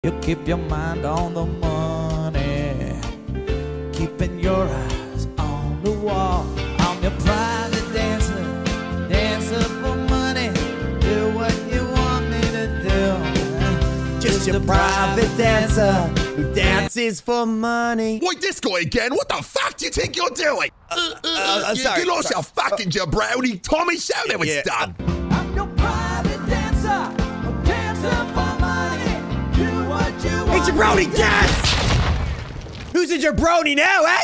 You keep your mind on the money, keeping your eyes on the wall. I'm your private dancer, dancer for money. Do what you want me to do. Just your private dancer who dances for money. Wait, this guy again? What the fuck do you think you're doing? Sorry. You lost your fucking jabroni. Tommy, shout that it's done. I'm your private dancer, dancer for money. Do what you want. Hey, jabroni, dance! Who's a jabroni now, eh?